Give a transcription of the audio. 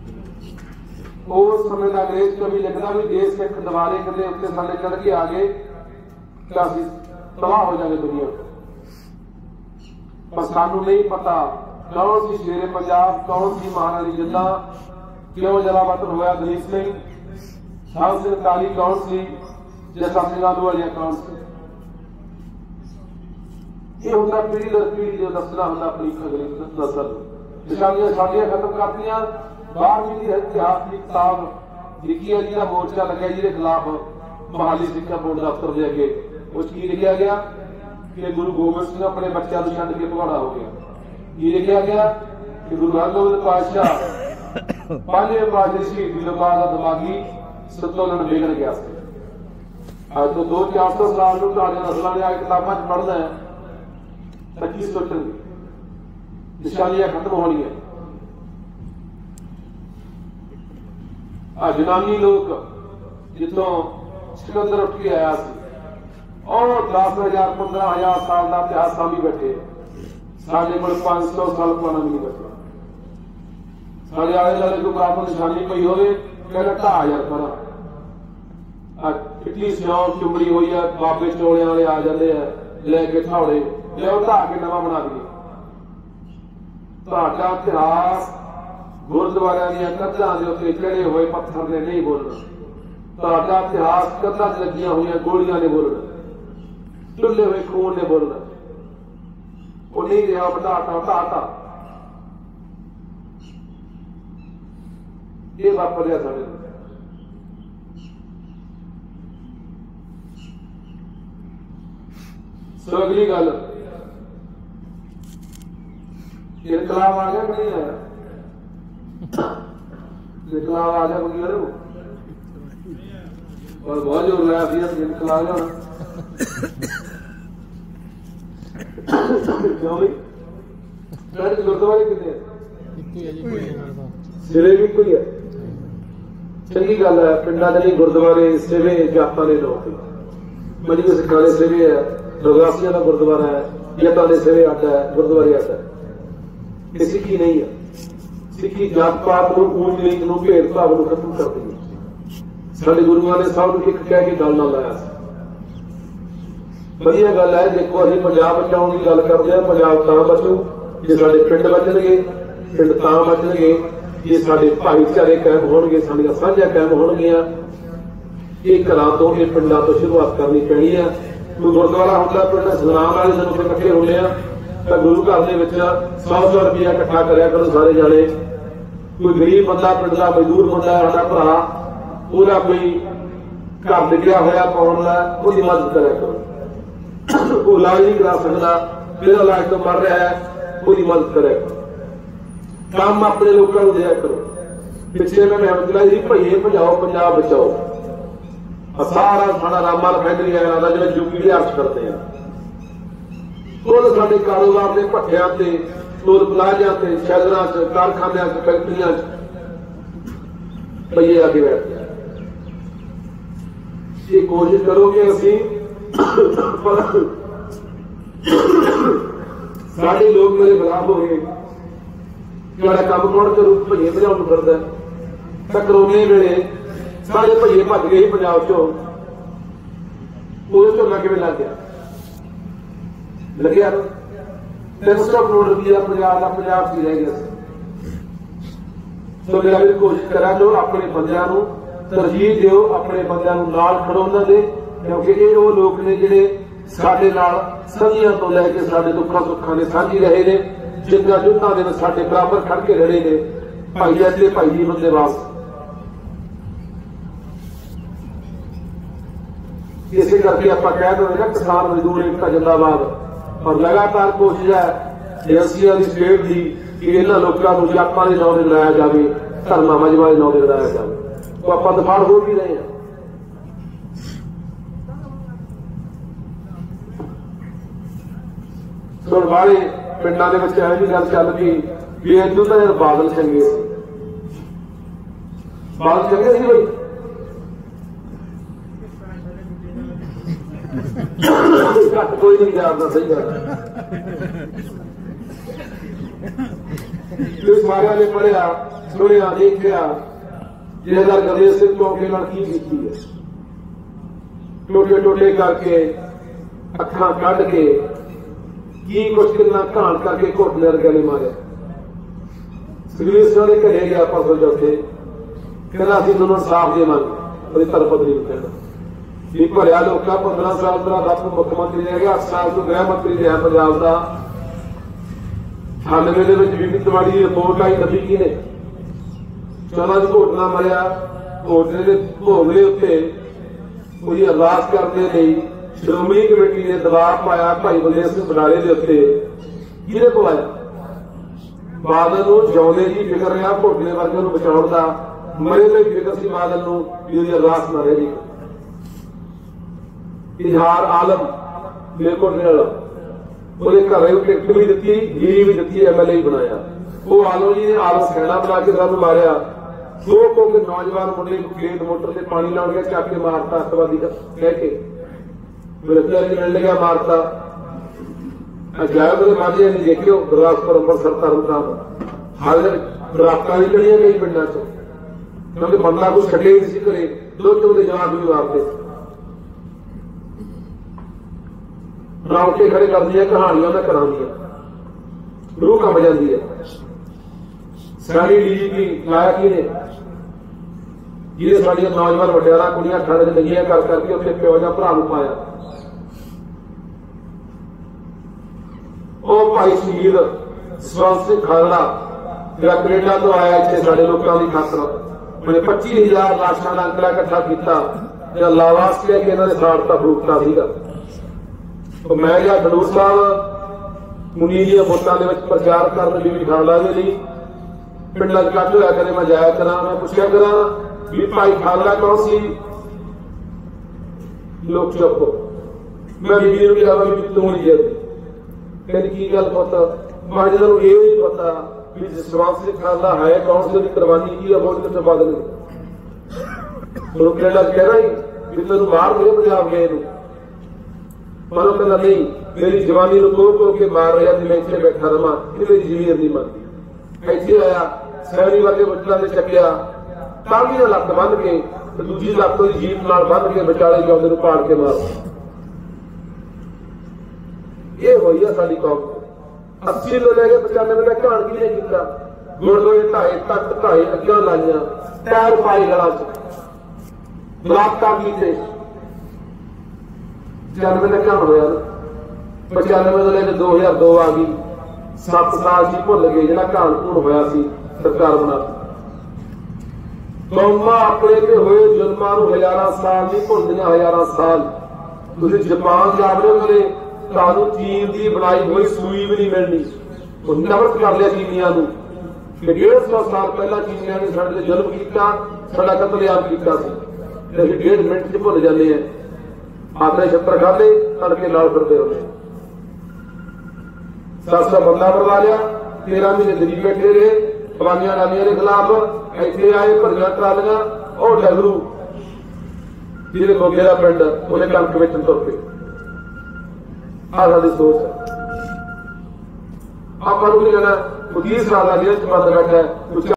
उस समय का अंग्रेज कवि लिखता भी देश सिख दवारे कदे उत्ते साडे चढ़ के आ गए तो असीं तबाह हो जाएंगे दुनिया। पर सानू नहीं पता कौन सी शेरे पंजाब, कौन सी महारानी जिंदा, क्यों जलावतन होया दलीप सिंह, शाह सिंह काली कौन सी, जैसा सिंह आलूवालिया कौन सी। ये होता पीढ़ी दर पीढ़ी जो दसना होता अपनी अगली नस्ल। निशानियां साडियां खत्म करतियां। 12वीं की इतिहास की किताब लिखी है जिहदा मोर्चा लग्या जिहदे खिलाफ मोहाली सिक्खा बोर्ड दफ्तर दे अगे उस की लिखा गया कि गुरु गोबिंद सिंह अपने बच्चों को छड्ड के भगौड़ा हो गया। ये लिखा गया कि गुरु हरगोबिंद पातशाह 5वें पातशाह शहीदी तो बाद दिमागी संतुलन बिगड़ गया। अज तो 200-400 साल को तुहाडे नस्लां ने आ किताबां च पढ़ना है, सच्ची सोचण निशानियां खत्म होणियां। जनानी लोग जितों सिकंदर उठ के आया और 10,000 15,000 साल का इतिहास सामी बैठे, साढ़े को 500 साल पुराना भी नहीं बैठा। साढ़े आले दुआले कोई बराबर निशानी पई होवे कहना 2,000 परा इतनी सियां चुमड़ी हुई है, बाबे चोले वाले आ जाते हैं लैके ठाड़े लिया ढा के नवा बना दिए। तुहाडा इतिहास गुरुद्वारियां दीयां कंधां दे उत्ते चढ़े हुए पत्थर ने नहीं बोलना, तुहाडा इतिहास कंधां च लगियां हुई गोलियां ने बोलना, चुल्हे हुए खून ने बोलना। वो नहीं रहा बढ़ाता ढाता। ये वापरिया साडे सो। अगली गल इनकलाब आ गया कि नहीं आया? इनकलाब आ गया बगीर और बहुत जोर लाया थी इनकलाब होना क्यों भी गुरुद्वारे कितने सिरे भी कोई है। चंगी गल है पिंडा च नहीं गुरुद्वारे सिरे जाता ने लोग मजी सिखा के सिरे है, रवासिया का गुरुद्वारा है, जटा के सिरे अड्ड है, गुरुद्वारे अड्ड है। सिक्खी नहीं है। सिक्खी जात पात ऊंच नीच भेदभाव को खत्म कर दी है। साडे गुरुआं ने सब एक कह के गल ना लाया। वधिया गल है। देखो असीं पंजाब बचाउण की गल करदे हां, पंजाब तां बचू जे साडे पिंड बचणगे, पिंड तां बचणगे जे साडे भाईचारे कायम होणगे, साडीआं साਂਝਾਂ कायम होणगीਆਂ। ये घरां तो ये पिंडां तो शुरुआत करनी पैणी है। कोई गुरुद्वारा हुंदा पिंड सतनाम वाले दिन उत्ते इकट्ठे हुंदे आ तां गुरु घर दे विच 100-100 रुपया इकट्ठा करिया करो सारे जाणे। कोई गरीब बंदा पिंड का मजदूर बंदा साडा भरा ਉਹਦਾ कोई घर डिग्या होया पाउण दा ਉਹਦੀ मदद करिया करो। वो इलाज नहीं करा सकता, मेरा इलाज तो मर रहा है, ਉਹਦੀ मदद करिया करो। काम अपने लोगों को दिया करो। पिछले में मैं चलाई थी भईए भजाओ पंजाब बचाओ, सारा साडा रामा फैक्ट्री है जो यूपी के अर्ज करते हैं। कुल साडे कारोबार के भट्ठियां ते टोल प्लाजा ते शैलरां च कारखानियां च फैक्ट्रियां भईए आके बैठते हैं। ये कोशिश करो कि असीं साडे लोग मेरे खिलाफ हो गए ਜਿਹੜਾ ਕੰਮ ਕੌਣ ਕਰੂ? ਭਈਏ ਭਜਾਉਣ ਨੂੰ ਫਿਰਦਾ। ਤਾਂ ਕਰੋਨੇ ਵੇਲੇ ਸਾਰੇ ਭਈਏ ਭੱਜ ਗਏ ਸੀ ਪੰਜਾਬ ਚੋਂ, ਉਹਦੇ ਝੋਨਾ ਕਿਵੇਂ ਲੱਗ ਗਿਆ? ਲੱਗਿਆ 300 ਕਰੋੜ ਰੁਪਇਆ ਪੰਜਾਬ ਚ ਰਹਿ ਗਿਆ ਸੀ। ਸੋ ਮੇਰਾ ਵੀ ਕੋਸ਼ਿਸ਼ ਕਰਾਂ ਜੋ ਆਪਣੇ ਬੰਦਿਆਂ ਨੂੰ ਤਰਜੀਹ ਦਿਓ, ਆਪਣੇ ਬੰਦਿਆਂ ਨੂੰ ਨਾਲ ਖੜੋ ਉਹਨਾਂ ਦੇ, ਕਿਉਂਕਿ ਇਹ ਉਹ ਲੋਕ ਨੇ ਜਿਹੜੇ ਸਾਡੇ ਨਾਲ ਸਦੀਆਂ ਤੋਂ ਲੈ ਕੇ ਸਾਡੇ ਦੁੱਖਾਂ ਸੁੱਖਾਂ ਦੇ ਸਾਂਝੀ ਰਹੇ ਨੇ, ਜਿੰਨਾ ਜੁੱਧਾਂ ਦੇ ਵਿੱਚ ਸਾਡੇ ਬਰਾਬਰ ਖੜ ਕੇ ਲੜੇ ਨੇ। ਭਾਈ ਜੈਸੇ ਭਾਈ ਜੀ ਬੰਦੇ ਵਾਸ ਇਸੇ ਕਰਕੇ ਆਪਾਂ ਕਹਿ ਦਿੰਦੇ ਨਾ ਕਿਸਾਨ ਮਜ਼ਦੂਰ ਏਕਤਾ ਜਿੰਦਾਬਾਦ। ਔਰ ਲਗਾਤਾਰ ਕੋਸ਼ਿਸ਼ ਹੈ ਏਜੰਸੀਆਂ ਦੀ ਸਟੇਟ ਦੀ ਕਿ ਇਹਨਾਂ ਲੋਕਾਂ ਨੂੰ ਜਾਤਾਂ ਦੇ ਨਾਂ ਤੇ ਲੜਾਇਆ ਜਾਵੇ, ਧਰਮਾਂ ਮਜ਼ਹਬਾਂ ਦੇ ਨਾਂ ਤੇ ਲੜਾਇਆ ਜਾਵੇ। ਉਹ ਆਪਾਂ ਦਿਫਾੜ ਹੋ ਵੀ ਰਹੇ ਹਾਂ। ਸੁਣ ਵਾਲੇ ਪਿੰਡਾਂ ਦੇ ਵਿੱਚ ਇਹੋ ਜਿਹੀ ਗੱਲ ਚੱਲ ਪਈ ਵੀ ਇਦੋਂ ਤਾਂ ਯਾਰ ਬਾਦਲ ਚੰਗੇ ਸੀ। ਬਾਦਲ ਚੰਗੇ ਸੀ ਬਈ? ਘੱਟ ਕੋਈ ਨਹੀਂ ਜਾਣਦਾ। ਸਹੀ ਗੱਲ सारे ने पढ़िया सुनिया देखिया जथेदार गुरदेव सिंह चौके नाल की कीती है, टोटे टोटे करके अखां कढ़ के की कुछ कितना घाण करके घोटने वर्गे ने मारे। सुखबीर सिंह ने घरे गया परसों चौथे, कहना असीं तुहानूं इंसाफ देवांगे, ਉਹਦੀ ਧਰਮਪਤਨੀ ਨੂੰ कहना भी भरिया लोग 15 साल तक रब मुख्यमंत्री रह गया, 8 साल तो गृह मंत्री रहा पंजाब का। 98 बीबी तिवाड़ी की रिपोर्ट आई, नबी की ने 14 च घोटना मरिया। घोटने के भोगले उत्ते उसकी अरदास करने लिए श्रोमणी कमेटी ने दबाव पाया भाई बलदेव सिंह बटाले के उत्ते। किहने पवाया? बादल को जिउंदे की फिक्र रहा, घोटने वर्गे को बचाउण दा मरे तो फिक्र सी बादल को भी उसकी अरदास न रह जाए। इजहार आलम मेरकोटले वाला ਉਹਦੇ ਘਰੇ ਟਿਕਟ भी दी, जीरी भी दी, MLA भी बनाया। वो आलम जी ने आलम सैना बना के सानू मारिया। 2 के नौजवान मुंडे खेत मोटर से पानी लाउण गया, चक के मारता अतवादी कह के मिलने लगा, मारता। अजायब माजे ने देखियो गुरदासपुर अंबरसर तरनताਰਨ हाले बरातां भी चढ़ियां कई पिंडां च, क्योंकि बंदा कुछ छड्डे ही नहीं घरे, 2 के जवाब भी मारते। रौके खड़े कर दिया, कहानियां ना करा दिया, रूह कंब जाती है। साड़ी DGP लाया कि ने जिहदे साडियां नौजवान वड्यारा कुड़ियां ठंड च लगियां कर करके उत्थे प्यो जां भरा नूं पाया। ਉਹ ਭਾਈ ਸ਼ਹੀਦ ਸਵੰਤ ਸਿੰਘ ਖਾਲੜਾ ਜਿਹੜਾ ਕੈਨੇਡਾ ਤੋਂ ਆਇਆ ਇੱਥੇ ਸਾਡੇ ਲੋਕਾਂ ਦੀ ਖਾਤਰ, ਉਹਨੇ 25,000 ਲਾਸ਼ਾਂ ਦਾ ਅੰਕੜਾ ਇਕੱਠਾ ਕੀਤਾ ਜਾਂ ਲਾਵਾਸ ਲੈ ਕੇ ਇਹਨਾਂ ਨੇ ਸਾੜਤਾ ਫਰੂਕਤਾ ਸੀਗਾ। मैं गया खडूर साहब मुनी दी वोटां दे विच प्रचार करन बीबी खालड़ा दे लई। पिंडां च इकट्ठ होया करे, मैं जाया करा, मैं पुछया करा भी भाई खालड़ा कौन सी? लोग चुप। मैं बीबी नूं कहा भी तूं नहीं जल्दी, कहंदी की गल पुत्त? मैं जिन्हां नूं इह नहीं पता भी जसवंत सिंह खालड़ा है कौन सी, उसदी कुर्बानी की है, वोट कित्थे पा देणगे। लोग कह रहा ही भी तैनूं बाहर दे पंजाब गए नूं, पर कहना नहीं, मेरी जवानी को को के मार रहा मैं इतने बैठा रहा, ये मेरी जमीन नहीं मनती। इतने आया सैनी वर्गे बच्चों ने चकिया, ताली लत्त बन के दूजी लत्त जीप नाल बन के विचाले जाते पाड़ के मार। ये हुई है साडी कौम। 80 तो लैके 95 तक घाण की ने किया, गुरदुआरे ढाए, तख्त ढाए, अग्गां लाइयां, पैर पाए गलां च, बलात्कार कीते। 95 तक घाण होया, 95 तो लैके 2002 आ गई, 7 साल जी भुल गए जिहड़ा घाण घूण होया सी, सरकार बना। कौमां अपने ते होए जुल्मां नूं 1000 साल नहीं भुलदियां, 1000 साल। तुसीं जापान जावड़े कदे, तुहानूं चीन की बनाई हुई सूई भी नहीं मिलनी। उह नफरत कर लिया चीनियां नूं कि 150 साल पहला चीनियां ने साडे ते जुल्म कीता, साडा कतलेआम कीता सी, ते असीं 1.5 मिनट च भुल जांदे हैं। अपने छत्तर खाते तड़के लाल फिरते होते, 700 बंदा मरवा लिया, 13 महीने दिल्ली बैठे रहे, खवानियां डालियां के खिलाफ। इतने आए भरियां ट्रालियां, और डगरू जिहदे मोगे का पिंड उन्हें कणक बेचण तुर पे। आ साडी सोच है। आपां नूं कहना 30 साल का जेल च बंद बैठा है,